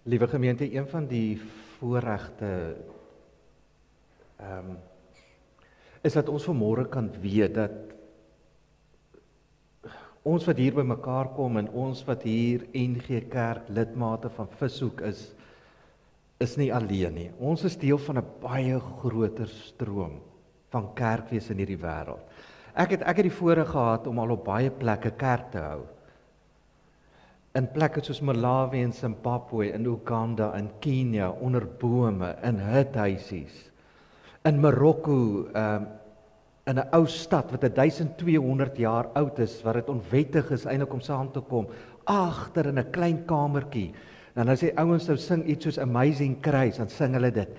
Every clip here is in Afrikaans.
Liewe gemeente, een van die voorregte is dat ons vanmôre kan weet dat ons wat hier by mekaar kom en ons wat hier NG Kerk lidmate van Vishoek is nie alleen nie. Ons is deel van 'n baie groter stroom van kerkwees in hierdie wêreld. Ek het die voorreg gehad om al op baie plekke kerk te hou. In plekke soos Malawi en Zimbabwe, in Uganda, in Kenia, onder bome, in huthuisies, in Marokko, in 'n ou stad wat 1200 jaar oud is, waar dit onwettig is eintlik om saam te kom, agter in 'n klein kamertjie. En as die ouens nou sing iets soos Amazing Grace, dan sing hulle dit,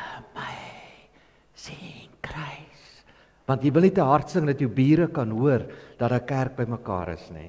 Amazing Grace. Want jy wil nie te hard sing dat jou bure kan hoor dat 'n kerk by mekaar is nie.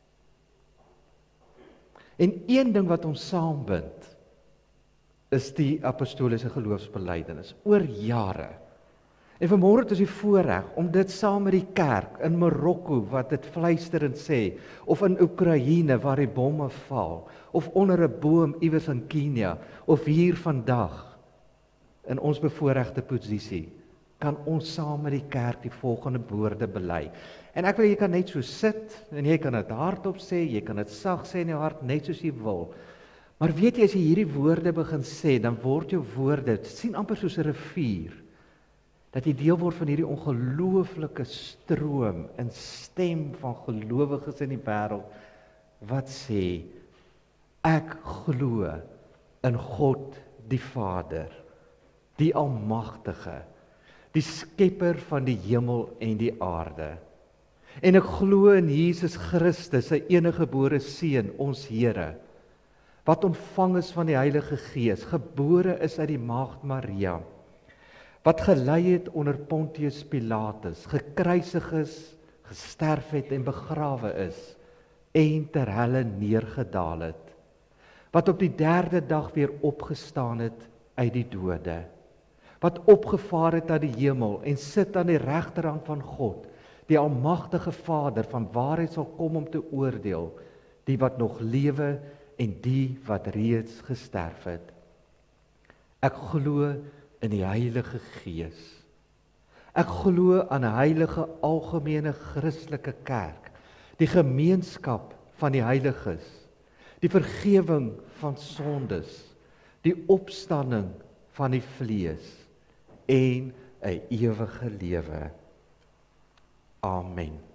En een ding wat ons saambind, is die apostoliese geloofsbelijdenis, oor jare. En vanmôre het ons die voorreg om dit saam met die kerk in Marokko, wat dit fluisterend sê, of in Oekraïne, waar die bomme val, of onder 'n boom iewers in Kenia, of hier vandag, in ons bevoorregte posisie, kan ons saam met die kerk die volgende woorde bely. En ek wil jy kan net so sit, en jy kan dit hardop sê, jy kan dit sag sê in jou hart, net soos jy wil. Maar weet jy, as jy hierdie woorde begin sê, dan word jou woorde, sien amper soos 'n rivier, dat jy deel word van hierdie ongelooflike stroom en stem van gelowiges in die wêreld, wat sê, ek glo in God die Vader, die Almagtige, die skepper van die hemel en die aarde. En ek glo in Jesus Christus, sy eniggebore Seun, ons Here, wat ontvang is van die Heilige Gees, gebore is uit die maagd Maria, wat gelei het onder Pontius Pilatus, gekruisig is, gesterf het en begrawe is, en ter helle neergedaal het, wat op die 3de dag weer opgestaan het uit die dode, wat opgevaar het na die hemel en sit aan die regterhand van God, die almagtige Vader, van waar hy sal kom om te oordeel, die wat nog lewe en die wat reeds gesterf het. Ek glo in die Heilige Gees. Ek glo aan 'n heilige algemene Christelike kerk, die gemeenskap van die heiliges, die vergewing van sondes, die opstanding van die vlees en 'n ewige lewe. Amen.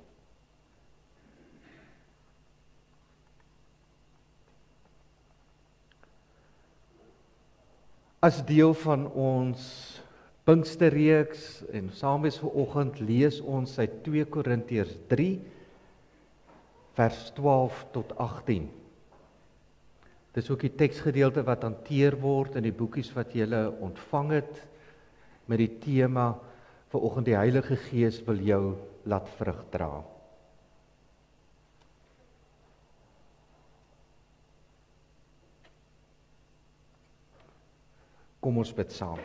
As deel van ons Pinksterreeks en saam is vanoggend lees ons uit 2 Korintiërs 3 vers 12 tot 18. Dis ook die teksgedeelte wat hanteer word in die boekies wat julle ontvang het met die tema vanoggend die Heilige Gees wil jou laat vrug dra. Kom ons bid saam.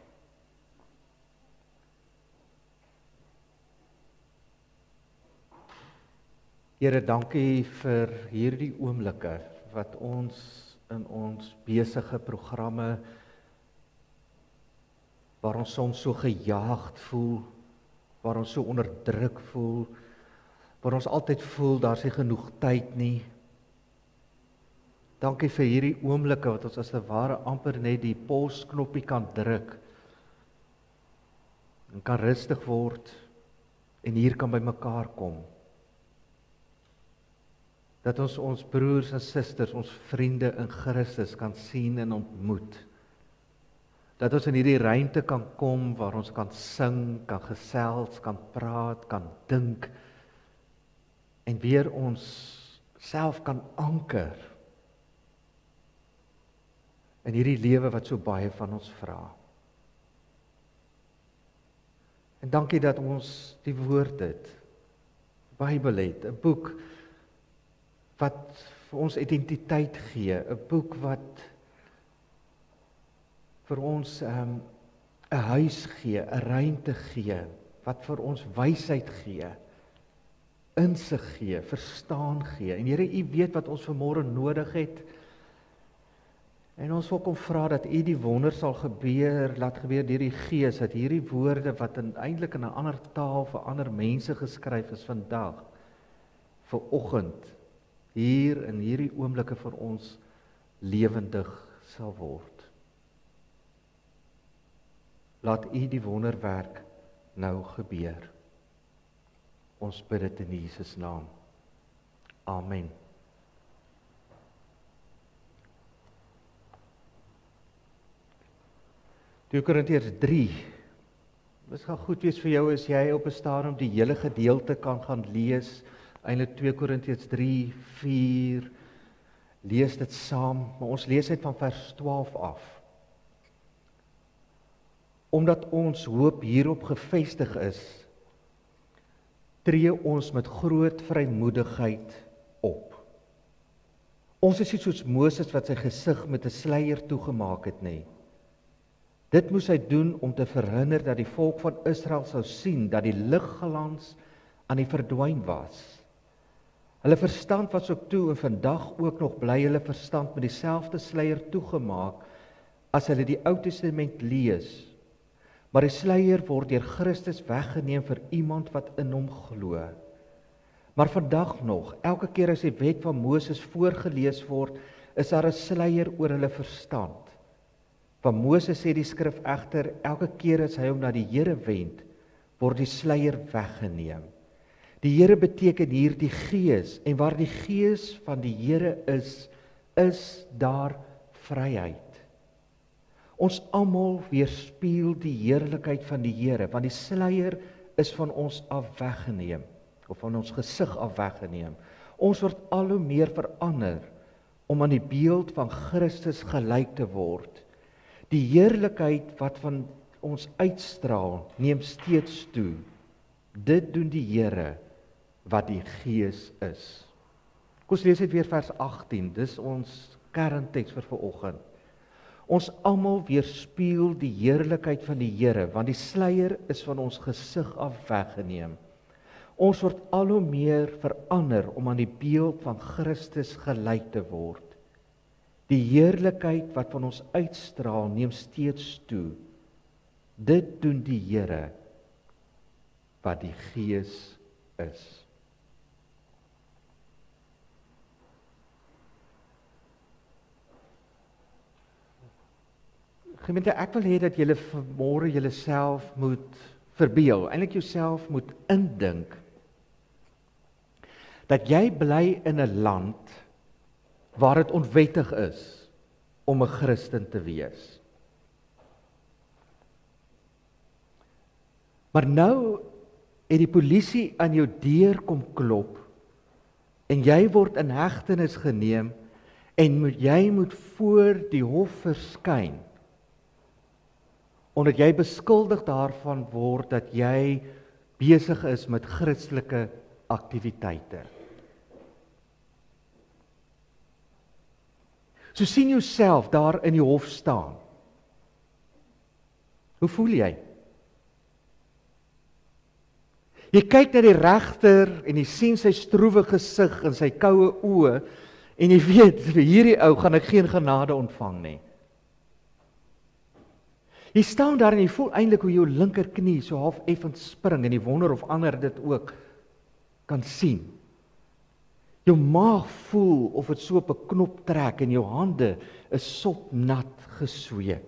Here, dankie vir hierdie oomblikke wat ons in ons besige programme, waar ons soms so gejaagd voel, waar ons so onderdruk voel, waar ons altyd voel daar's nie genoeg tyd nie. Dankie vir hierdie oomblikke wat ons as 'n ware amper net die pausknoppie kan druk en kan rustig word en hier kan by mekaar kom. Dat ons broers en susters, ons vriende in Christus kan sien en ontmoet. Dat ons in hierdie ruimte kan kom waar ons kan sing, kan gesels, kan praat, kan dink en weer ons self kan anker in hierdie lewe wat so baie van ons vra. En dankie dat ons die woord het, Bybel het, 'n boek wat vir ons identiteit gee, 'n boek wat vir ons 'n huis gee, 'n ruimte gee, wat vir ons wysheid gee, insig gee, verstaan gee. En Here, U weet wat ons vanmôre nodig het. En ons wil kom vra dat U die wonder sal laat gebeur deur die Gees, dat hierdie woorde wat eintlik in 'n ander taal vir ander mense geskryf is vandag, vir oggend, hier in hierdie oomblikke vir ons lewendig sal word. Laat U die wonderwerk nou gebeur. Ons bid dit in Jesus naam. Amen. Korintiërs 3. Dit gaan goed wees vir jou as jy op 'n stadium die hele gedeelte kan gaan lees. Eintlik 2 Korintiërs 3, 4. Lees dit saam, maar ons lees uit van vers 12 af. Omdat ons hoop hierop gefestig is, tree ons met groot vrymoedigheid op. Ons is nie soos Moses wat sy gesig met 'n sluier toegemaak het nie. Dit moes hy doen om te verhinder dat die volk van Israel sou sien dat die ligglans aan die verdwyn was. Hulle verstand was ook toe en vandag ook nog bly hulle verstand met dieselfde sluier toegemaak as hulle die Ou Testament lees. Maar die sluier word deur Christus weggeneem vir iemand wat in hom glo. Maar vandag nog, elke keer as die wet van Moses voorgelees word, is daar 'n sluier oor hulle verstand. Van Moses sê die skrif egter, elke keer as hy hom na die Here wend, word die sluier weggeneem. Die Here beteken hier die Gees, en waar die Gees van die Here is daar vryheid. Ons almal weerspieël die heerlikheid van die Here, want die sluier is van ons af weggeneem, of van ons gesig af weggeneem. Ons word al hoe meer verander om aan die beeld van Christus gelyk te word. Die heerlikheid wat van ons uitstraal, neem steeds toe. Dit doen die Here wat die Gees is. Kom ons lees dit weer vers 18, dis ons kernteks vir vanoggend. Ons almal weerspieël die heerlikheid van die Here, want die sluier is van ons gesig af weggeneem. Ons word al hoe meer verander om aan die beeld van Christus gelyk te word. Die heerlikheid wat van ons uitstraal, neem steeds toe. Dit doen die Here wat die Gees is. Gemeente, ek wil hê dat julle vanmôre julleself moet verbeel, eintlik jouself moet indink, dat jy bly in 'n land waar dit onwettig is om 'n Christen te wees. Maar nou het die polisie aan jou deur kom klop en jy word in hegtenis geneem en jy moet voor die hof verskyn, omdat jy beskuldig daarvan word dat jy besig is met Christelike aktiwiteite. So sien jouself daar in die hof staan. Hoe voel jy? Jy kyk na die regter en jy sien sy stroewe gesig en sy koue oë en jy weet, vir hierdie ou gaan ek geen genade ontvang nie. Jy staan daar en jy voel eintlik hoe jou linkerknie so half effens spring en jy wonder of ander dit ook kan sien. Jou maag voel of dit so op 'n knop trek en jou hande is sopnat gesweet.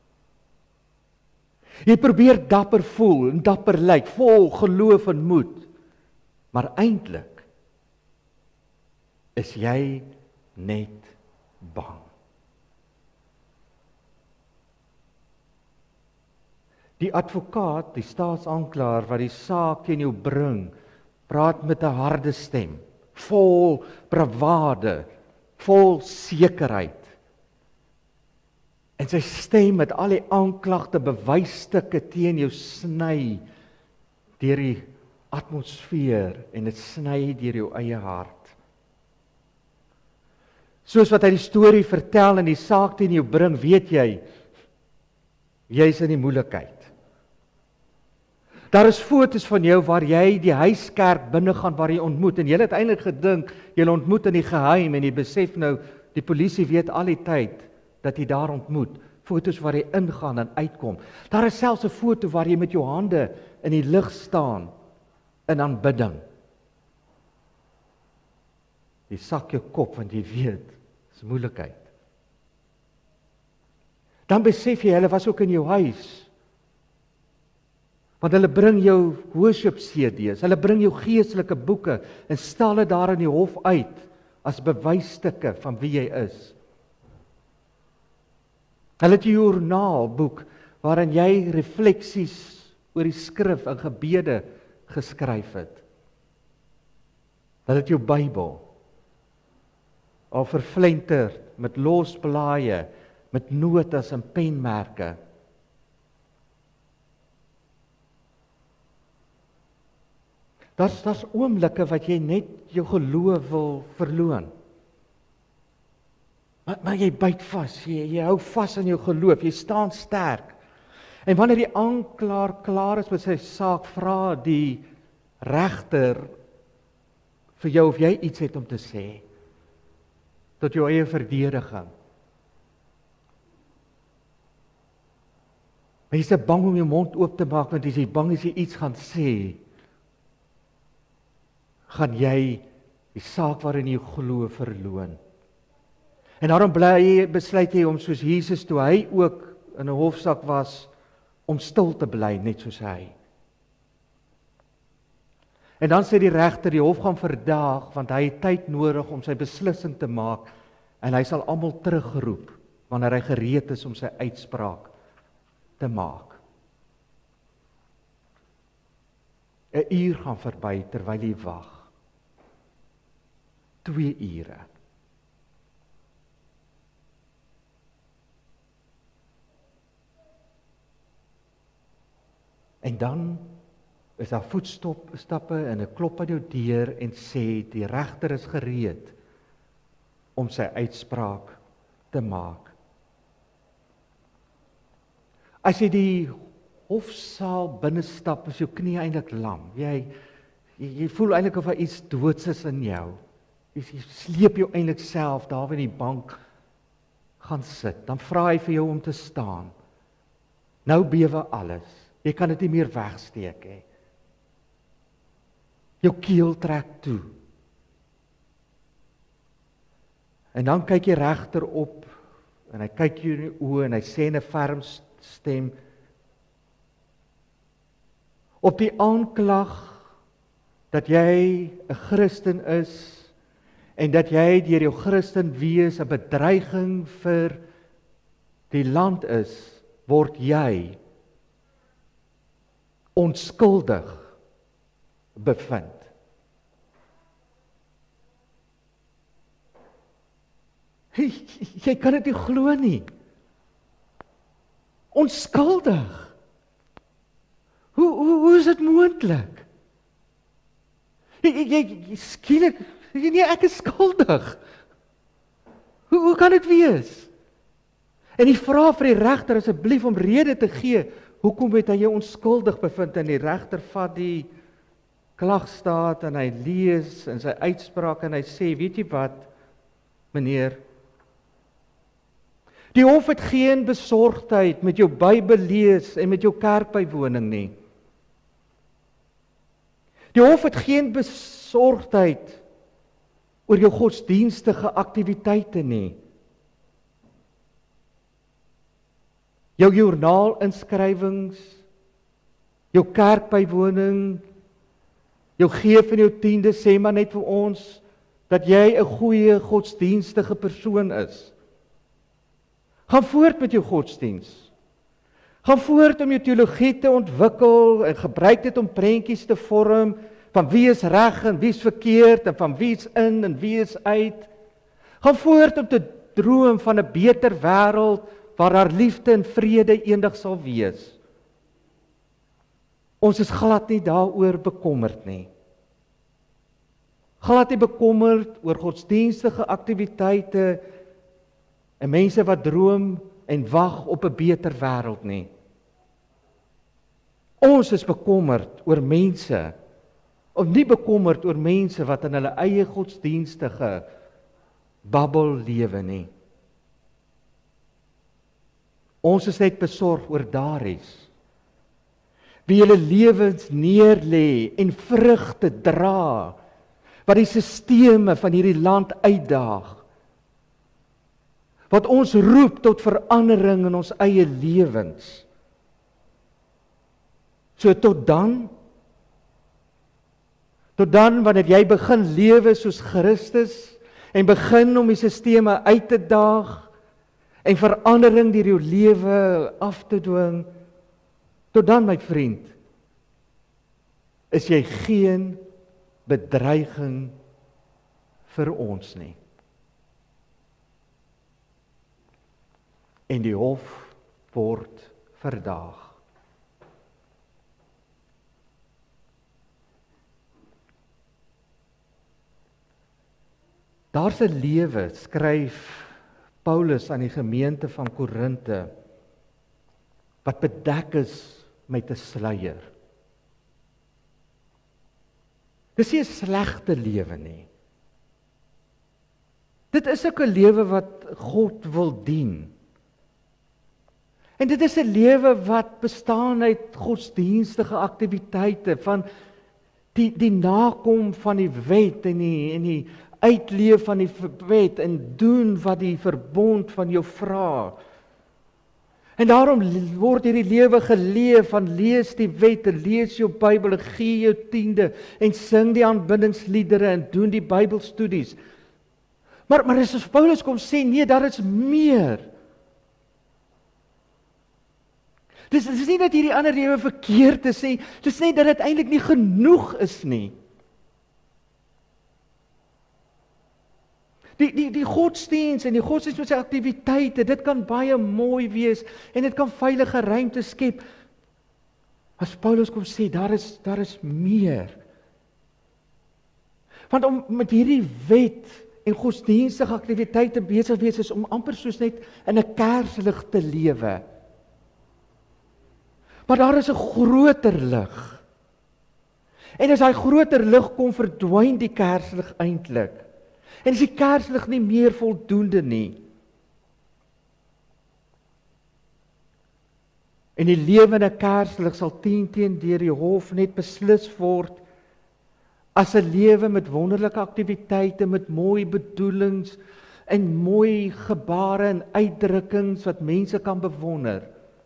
Jy probeer dapper voel en dapper lyk, vol geloof en moed, maar eintlik is jy net bang. Die advokaat, die staatsaanklaer wat die saak teen jou bring, praat met 'n harde stem, vol bravade, vol sekerheid. En sy stem met al die aanklagte bewysstukke teen jou sny deur die atmosfeer en dit sny deur jou eie hart. Soos wat hy die storie vertel en die saak teen jou bring, weet jy, jy's in die moeilikheid. Daar is foto's van jou waar jy die huiskerk binne gaan waar jy ontmoet en jy het eintlik gedink jy ontmoet in die geheim en jy besef nou die polisie weet al die tyd dat jy daar ontmoet, foto's waar jy ingaan en uitkom. Daar is selfs 'n foto waar jy met jou hande in die lig staan in aanbidding. Jy sak jou kop want jy weet, dis moeilikheid. Dan besef jy, hulle was ook in jou huis. Want hulle bring jou worship CD's, hulle bring jou geestelike boeke en stal dit daar in die hof uit as bewysstukke van wie jy is. Hulle het 'n joernaalboek waarin jy refleksies oor die skrif en gebede geskryf het. Hulle het jou Bybel al verflenterd met losblaaie, met notas en penmerke. Daar's oomblikke wat jy net jou geloof wil verloon. Maar jy byt vas, jy hou vas aan jou geloof, jy staan sterk. En wanneer die aanklaer klaar is met sy saak, vra die regter vir jou of jy iets het om te sê, tot jou eie verdediging. Maar jy is bang om jou mond oop te maak, want as jy bang as jy iets gaan sê, gaan jy die saak waarin jy glo verloon. En daarom besluit jy om soos Jesus toe hy ook in 'n hofsaak was, om stil te bly, net soos hy. En dan sê die regter, die hof gaan verdaag, want hy het tyd nodig om sy beslissing te maak, en hy sal almal terugroep, wanneer hy gereed is om sy uitspraak te maak. 'n uur gaan verby terwyl jy wag. 2 ure. En dan is daar voetstappe en 'n klop aan jou deur en sê die regter is gereed om sy uitspraak te maak. As jy die hofsaal binnestap, is jou knie eintlik lam. Jy voel eintlik of iets doods is in jou. Jy sleep jou eintlik self daar by die bank gaan sit. Dan vra hy vir jou om te staan. Nou bewe alles. Jy kan dit nie meer wegsteek hê. Jou keel trek toe. En dan kyk die regter op en hy kyk jou in die oë en hy sê in 'n ferm stem: op die aanklag dat jy 'n Christen is en dat jy deur jou Christen wees 'n bedreiging vir die land is, word jy onskuldig bevind. Jy kan dit nie glo nie. Onskuldig. Hoe is dit moontlik? Jy skielik, nee, ek is skuldig. Hoe kan dit wees? En die vra vir die regter asseblief om rede te gee, hoekom het hy jou onskuldig bevind? En die regter vat die klagstaat en hy lees in sy uitspraak en hy sê, weet jy wat, meneer, die hof het geen besorgdheid met jou Bybel lees en met jou kerkbywoning nie. Die hof het geen besorgdheid oor jou godsdienstige aktiwiteite nie. Jou joernaalinskrywings, jou kerkbywoning, jou gee van jou tiende, sê maar net vir ons dat jy 'n goeie godsdienstige persoon is. Gaan voort met jou godsdiens. Gaan voort om jou teologie te ontwikkel en gebruik dit om prentjies te vorm van wie is reg en wie is verkeerd en van wie is in en wie is uit. Gaan voort om te droom van 'n beter wêreld waar daar liefde en vrede eendag sal wees. Ons is glad nie daaroor bekommerd nie. Glad nie bekommerd oor godsdienstige aktiwiteite en mense wat droom en wag op 'n beter wêreld nie. Ons is bekommerd oor mense, of nie bekommerd oor mense wat in hulle eie godsdienstige babbel lewe nie. Ons is net besorg oor daares. Wie julle lewens neerlê en vrugte dra, wat die sisteme van hierdie land uitdaag, wat ons roep tot verandering in ons eie lewens. So tot dan wanneer jy begin lewe soos Christus, en begin om die sisteme uit te daag, en verandering deur jou lewe af te dwing, tot dan, my vriend, is jy geen bedreiging vir ons nie. En die hof word verdaag. Daar's 'n lewe, skryf Paulus aan die gemeente van Korinte, wat bedek is met 'n sluier. Dis nie 'n slegte lewe nie. Dit is ook 'n lewe wat God wil dien. En dit is 'n lewe wat bestaan uit godsdienstige aktiwiteite, van die nakom van die wet en die uitleef van die wet en doen wat die verbond van jou vra. En daarom word hierdie lewe geleef van lees die wet, lees jou Bybel, gee jou tiende en sing die aanbiddingsliedere en doen die Bybelstudies. Maar as Paulus kom sê, nee, daar is meer. Dis nie dat hierdie ander lewe verkeerd is nie, dis net dat dit eintlik nie genoeg is nie. Die godsdiens en die godsdiens met sy aktiwiteite, dit kan baie mooi wees en dit kan veilige ruimte skep. As Paulus kom sê, daar is meer. Want om met hierdie wet en godsdienstige aktiwiteite besig wees is om amper soos net in 'n kerslig te lewe. Maar daar is 'n groter lig. En as daai groter lig kom, verdwyn die kerslig eintlik. En is die kerslig nie meer voldoende nie. En die lewende kerslig sal teen deur die hof net beslis word as 'n lewe met wonderlike aktiwiteite, met mooi bedoelings en mooi gebare en uitdrukkings wat mense kan bewonder.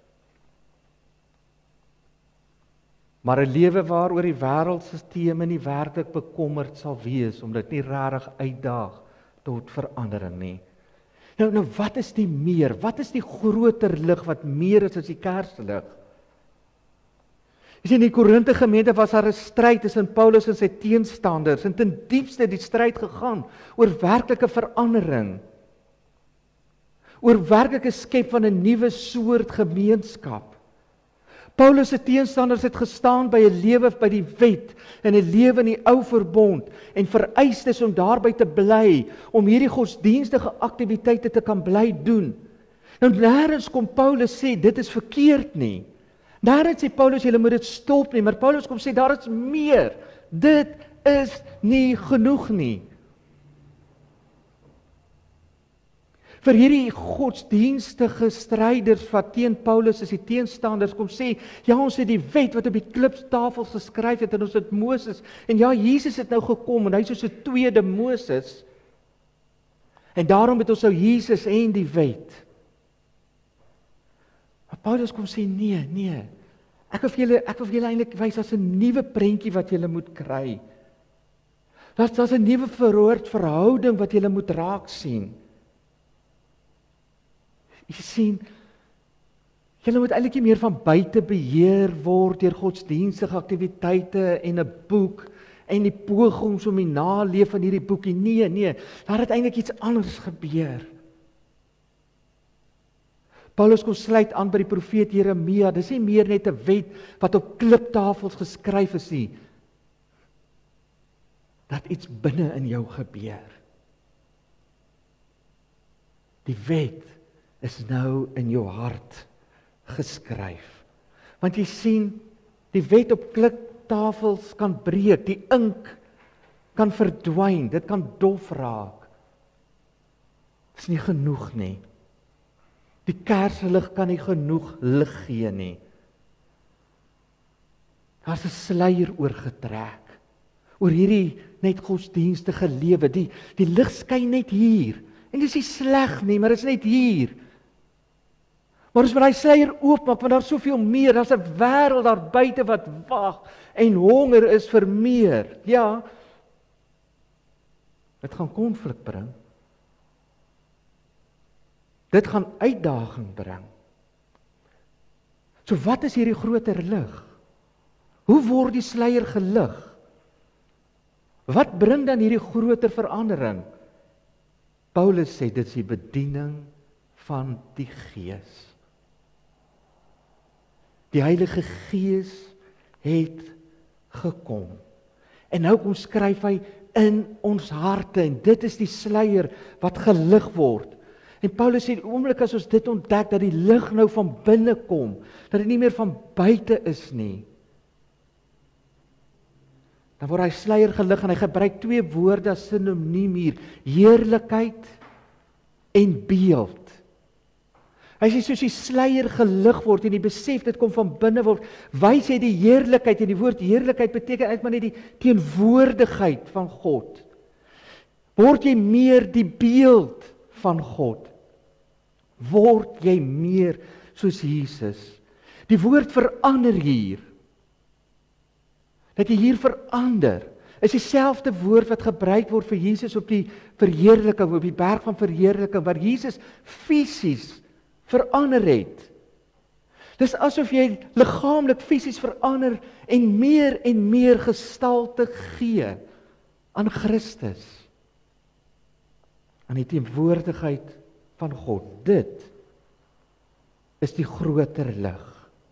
Maar 'n lewe waaroor die wêreldstelsel nie werklik bekommerd sal wees, omdat dit nie regtig uitdaag tot verandering nie. Nou wat is die meer? Wat is die groter lig wat meer is as die kerslig? Jy sien, in die Korinte gemeente was daar 'n stryd tussen Paulus en sy teenstanders, en ten diepste die stryd gegaan oor werklike verandering, oor werklike skep van 'n nuwe soort gemeenskap. Paulus se teenstanders het gestaan by 'n lewe by die wet en 'n lewe in die ou verbond en vereis is om daarby te bly, om hierdie godsdienstige aktiwiteite te kan bly doen. Nou nêrens kom Paulus sê dit is verkeerd nie. Nêrens sê Paulus julle moet dit stop nie, maar Paulus kom sê daar is meer. Dit is nie genoeg nie. Vir hierdie godsdienstige stryders wat teen Paulus is, die teenstanders, kom sê, ja, ons het die wet wat op die kliptafels geskryf het, en ons het Moses, en ja, Jesus het nou gekom, en hy is soos 'n tweede Moses, en daarom het ons nou Jesus en die wet. Maar Paulus kom sê, nee, ek wil vir julle eintlik wys, as 'n nuwe prentjie wat julle moet kry. Daar's 'n nuwe verhouding wat julle moet raak sien. Jy sien, julle moet eintlik nie meer van buite beheer word deur godsdienstige aktiwiteite en 'n boek en die pogings om die naleef van hierdie boekie. Nee, daar het eintlik iets anders gebeur. Paulus kom sluit aan by die profeet Jeremia. Dis nie meer net 'n wet wat op kliptafels geskryf is nie. Dat iets binne in jou gebeur. Die wet is nou in jou hart geskryf. Want jy sien, die wet op kliktafels kan breek, die ink kan verdwyn, dit kan dof raak. Dit is nie genoeg nie. Die kerslig kan nie genoeg lig gee nie. Daar's 'n sluier oorgetrek oor hierdie net godsdienstige lewe. Die lig skyn net hier. En dis nie sleg nie, maar dit is net hier. Maar as daai sluier oopmaak, want daar's soveel meer, daar's 'n wêreld daar buite wat wag en honger is vir meer. Ja, dit gaan konflik bring. Dit gaan uitdaging bring. So wat is hierdie groter lig? Hoe word die sluier gelig? Wat bring dan hierdie groter verandering? Paulus sê dit is die bediening van die Gees. Die Heilige Gees het gekom. En nou kom skryf hy in ons harte en dit is die sluier wat gelig word. En Paulus sê, die oomblik as ons dit ontdek, dat die lig nou van binne kom, dat dit nie meer van buite is nie, dan word hy sluier gelig en hy gebruik 2 woorde as sinoniem hier, heerlikheid en beeld. Hy sê soos die sluier gelig word en die besef dit kom van binne word, wys hy die heerlikheid en die woord heerlikheid beteken eintlik maar net die teenwoordigheid van God. Word jy meer die beeld van God? Word jy meer soos Jesus? Die woord verander hier. Dat jy hier verander, is dieselfde woord wat gebruik word vir Jesus op die verheerliking, op die berg van verheerliking, waar Jesus fisies verander het. Dis asof jy liggaamlik fisies verander en meer gestalte gee aan Christus, aan die teenwoordigheid van God. Dit is die groter lig.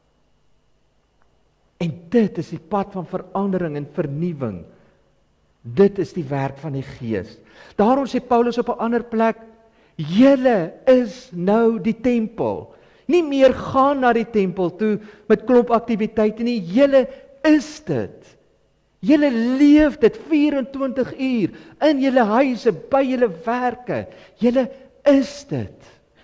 En dit is die pad van verandering en vernuwing. Dit is die werk van die Gees. Daarom sê Paulus op 'n ander plek, julle is nou die tempel. Nie meer gaan na die tempel toe met klomp aktiwiteite nie, julle is dit. Julle leef dit 24 uur in julle huise, by julle werke. Julle is dit.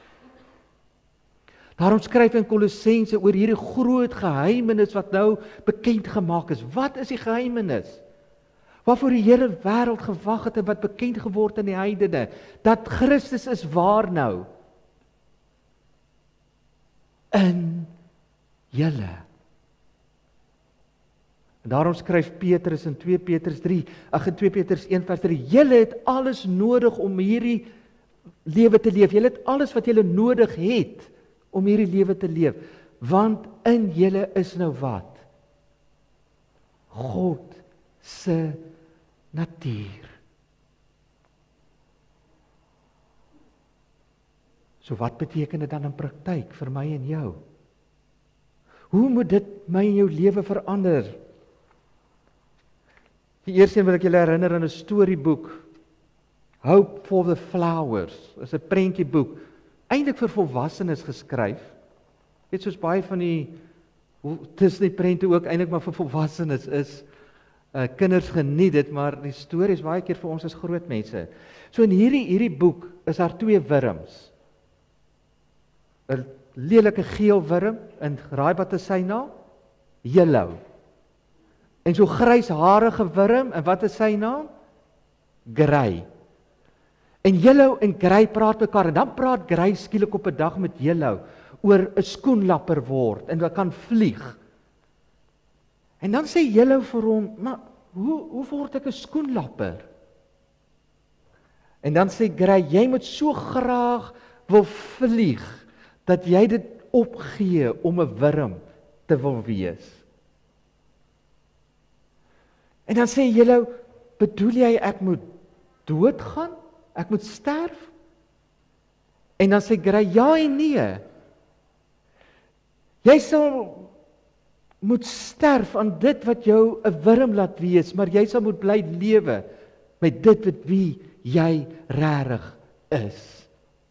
Daarom skryf hy in Kolossense oor hierdie groot geheimenis wat nou bekend gemaak is. Wat is die geheimenis? Waarvoor die Here wêreld gewag het en wat bekend geword aan die heidene, dat Christus is waar nou in julle. En daarom skryf Petrus in 2 Petrus 1 vers 3, julle het alles nodig om hierdie lewe te leef. Julle het alles wat julle nodig het om hierdie lewe te leef, want in julle is nou wat? God se natuur. So wat beteken dit dan in praktyk vir my en jou? Hoe moet dit my en jou lewe verander? Die eerste wil ek julle herinner aan 'n storieboek, Hope for the Flowers. Dit is 'n prentjieboek, eintlik vir volwassenes geskryf. Net soos baie van die Disney prente ook eintlik maar vir volwassenes is. Kinders geniet dit, maar die storie is baie keer vir ons as groot mense. So in hierdie boek is daar 2 wurms. 'n lelike geel wurm en raai wat is sy naam? Yellow. En so grysharige wurm en wat is sy naam? Grey. En Yellow en Grey praat mekaar en dan praat Grey skielik op 'n dag met Yellow oor 'n skoenlapper word en wat kan vlieg. En dan sê Yellow vir hom, maar hoe word ek 'n skoenlapper? En dan sê Grey, jy moet so graag wil vlieg dat jy dit opgee om 'n wurm te wil wees. En dan sê Yellow, bedoel jy ek moet doodgaan? Ek moet sterf? En dan sê Grey, ja en nee. Jy sal moet sterf aan dit wat jou 'n wurm laat wees, maar jy sal moet bly lewe met dit wat wie jy regtig is.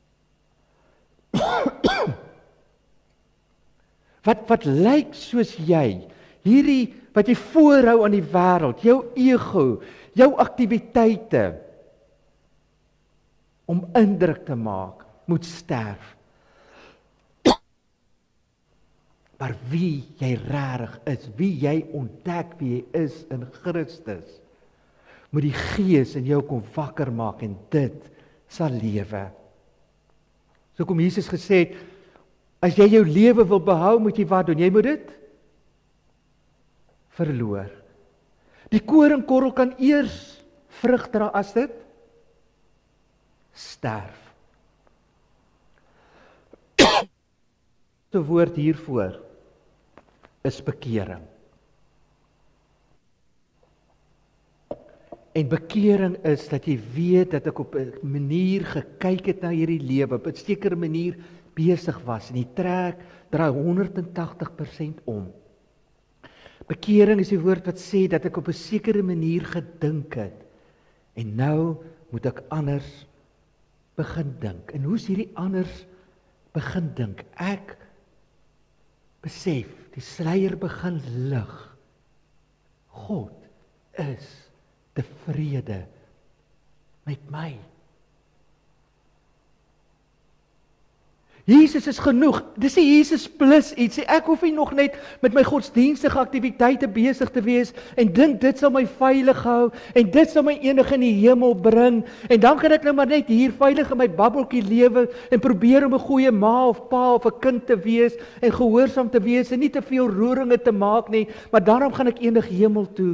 Wat lyk soos jy, hierdie wat jy voorhou aan die wêreld, jou ego, jou aktiwiteite, om indruk te maak, moet sterf. Maar wie jy regtig is, wie jy ontdek wie jy is in Christus, moet die Gees in jou kom wakker maak en dit sal lewe. So kom Jesus gesê het, as jy jou lewe wil behou, moet jy wat doen? Jy moet dit verloor. Die koringkorrel kan eers vrug dra as dit sterf. Die woord hiervoor is bekering. En bekering is dat jy weet dat ek op 'n manier gekyk het na hierdie lewe, op 'n sekere manier besig was en die trek draai 180% om. Bekering is die woord wat sê dat ek op 'n sekere manier gedink het en nou moet ek anders begin dink. En hoe's hierdie anders begin dink? Ek besef, die sluier begin lig. God is tevrede met my. Jesus is genoeg. Dis nie Jesus plus iets. Ek hoef nie nog net met my godsdienstige aktiwiteite besig te wees en dink dit sal my veilig hou en dit sal my eendag in die hemel bring en dan kan ek nou maar net hier veilig in my babbeltjie lewe en probeer om 'n goeie ma of pa of 'n kind te wees en gehoorsaam te wees en nie te veel roeringe te maak nie, maar daarom gaan ek eendag hemel toe.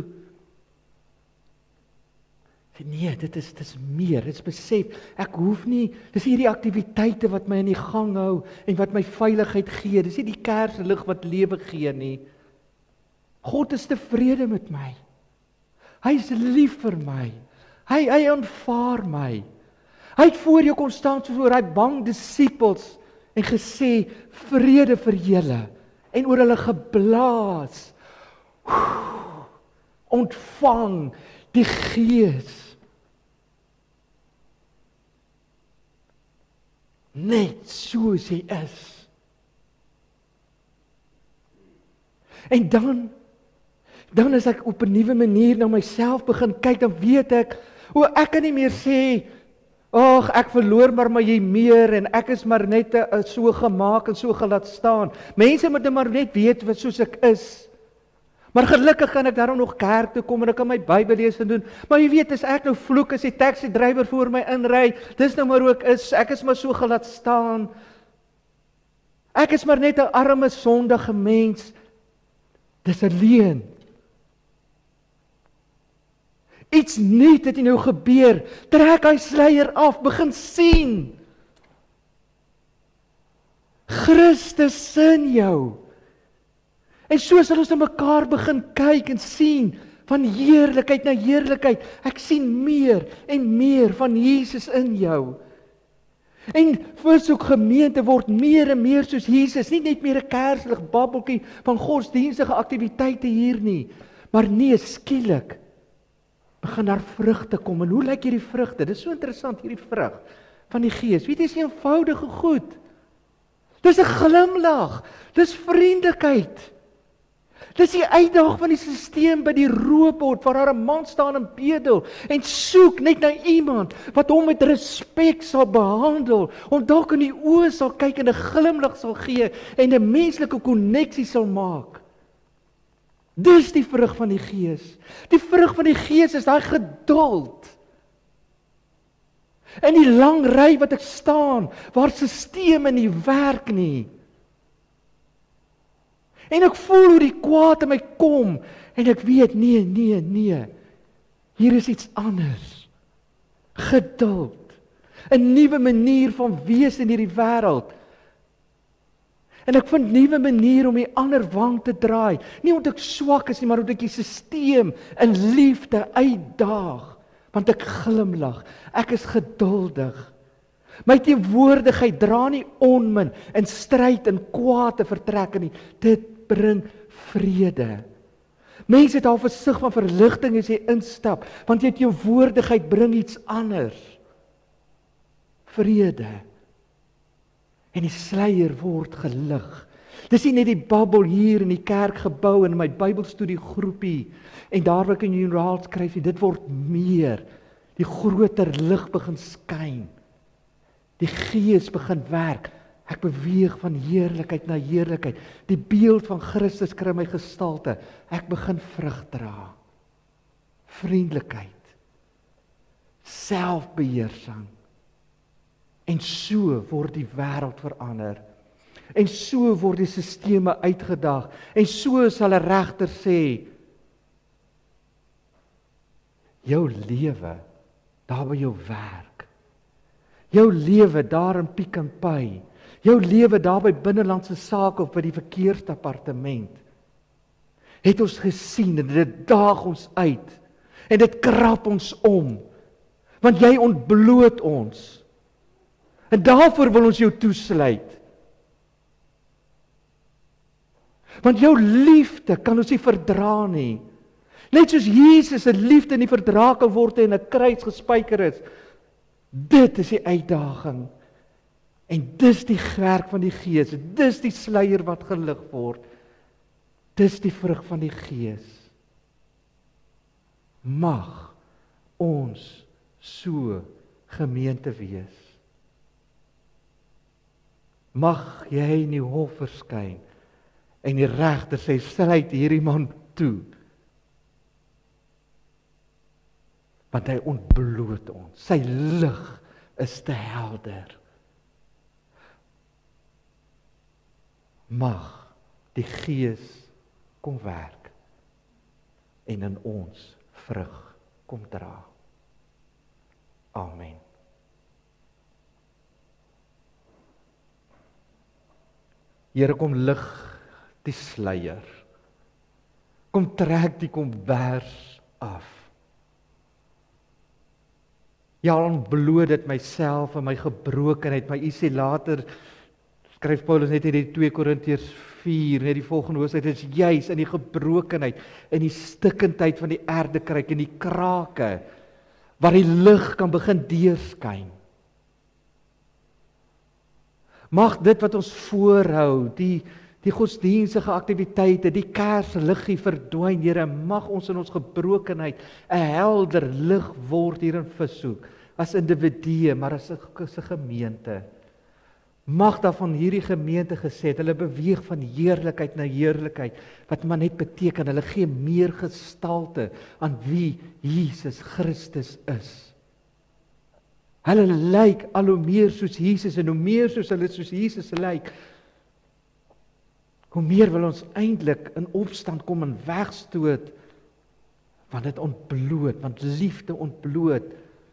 Nee, dit is meer, dit is besef, ek hoef nie, dis hierdie aktiwiteite wat my in die gang hou, en wat my veiligheid gee, dis nie die kerslig wat lewe gee nie. God is tevrede met my, hy is lief vir my, hy aanvaar my, hy het voor jou kon staan soos oor hy bang disippels, en gesê, vrede vir julle, en oor hulle geblaas, ontvang die Gees, net soos hy is. En dan as ek op 'n nuwe manier na myself begin kyk, dan weet ek, ek kan nie meer sê, ag, ek verloor maar jy meer, en ek is maar net so gemaak en so gelaat staan. Mense moet maar net weet wat soos ek is. Maar gelukkig kan ek daarom nog kerk toe kom en ek kan my Bybel lees en doen. Maar jy weet, as ek nou vloek as die taxi-drywer voor my inry, dis nou maar hoe ek is maar so gelaat staan. Ek is maar net 'n arme sondige mens. Dis 'n leuen. Iets nuut het nou gebeur. Trek hy sluier af, begin sien. Christus in jou. En so sal ons na mekaar begin kyk en sien, van heerlikheid na heerlikheid. Ek sien meer en meer van Jesus in jou. En versoek gemeente word meer en meer soos Jesus, nie net meer 'n kerslig babbeltjie van godsdienstige aktiwiteite hier nie, maar nee, skielik begin daar vrugte kom. En hoe lyk hierdie vrugte? Dit is so interessant, hierdie vrug van die Gees. Weet jy, dis eenvoudige goed. Dis 'n glimlag, dis vriendelikheid. Dis die uitdaging van die stelsel by die robot, waar daar 'n man staan en bedel, en soek net na iemand, wat hom met respek sal behandel, om dalk in die oë sal kyk en 'n glimlag sal gee, en 'n menslike koneksie sal maak. Dis die vrug van die Gees. Die vrug van die Gees is daai geduld. In die lang ry wat ek staan, waar stelsels nie werk nie. En ek voel hoe die kwaad in my kom, en ek weet, nee, hier is iets anders. Geduld. 'n nuwe manier van wees in hierdie wêreld. En ek vind nuwe manier om die ander wang te draai. Nie omdat ek swak is nie, maar omdat ek die stelsel in liefde uitdaag. Want ek glimlag, ek is geduldig. My teenwoordigheid dra nie onmin in stryd en kwaad te vertrek nie. Dit bring vrede. Mense het al 'n sig van verligting as jy instap, want jy teenwoordigheid bring iets anders. Vrede. En die sluier word gelig. Dis nie net die babbel hier in die kerkgebou en in my Bybelstudie groepie en daar wat ek in die joernaal skryf, dit word meer. Die groter lig begin skyn. Die Gees begin werk Ek beweeg van heerlikheid na heerlikheid. Die beeld van Christus kry my gestalte. Ek begin vrug dra. Vriendelikheid. Selfbeheersing. En so word die wêreld verander. En so word die sisteme uitgedaag. En so sal 'n regter sê, jou lewe, daar by jou werk, jou lewe daar in Pick n Pay, jou lewe daar by binnelandse sake of by die verkeersdepartement, het ons gesien en dit daag ons uit en dit krap ons om, want jy ontbloot ons en daarvoor wil ons jou toesluit. Want jou liefde kan ons nie verdra nie. Net soos Jesus se liefde nie verdra kan word en 'n kruis gespyker is. Dit is die uitdaging. En dis die werk van die Gees. Dis die sluier wat gelig word. Dis die vrug van die Gees. Mag ons so gemeente wees. Mag jy in die hof verskyn en die regter sê, sluit hierdie man toe. Want hy ontbloot ons. Sy lig is te helder. Mag die Gees kom werk en in ons vrug kom dra. Amen. Here, kom lig die sluier. Kom trek die kombers af. Ja, ontbloot dit myself en my gebrokenheid, maar u sê later, skryf Paulus net in die 2 Korintiërs 4, net die volgende hoofstuk, dit is juis in die gebrokenheid, in die stikkendheid van die aardekruik, in die krake, waar die lig kan begin deurskyn. Mag dit wat ons voorhou, die godsdienstige aktiwiteite, die kersliggie verdwyn, Here, mag ons in ons gebrokenheid 'n helder lig word hier in Vishoek, as individue, maar as 'n gemeente. Mag daarvan hierdie gemeente gesê het, hulle beweeg van heerlikheid na heerlikheid, wat maar net beteken, hulle gee meer gestalte aan wie Jesus Christus is. Hulle lyk al hoe meer soos Jesus, en hoe meer soos hulle soos Jesus lyk, hoe meer wil ons eintlik in opstand kom en wegstoot, want dit ontbloot, want liefde ontbloot.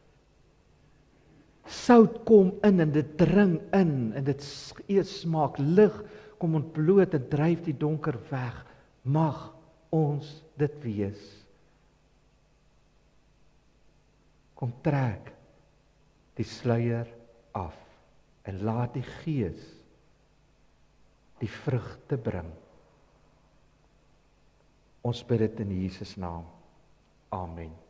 Sout kom in en dit dring in en dit smaak, lig kom ontbloot en dryf die donker weg. Mag ons dit wees. Kom trek die sluier af en laat die Gees die vrugte bring. Ons bid dit in Jesus naam. Amen.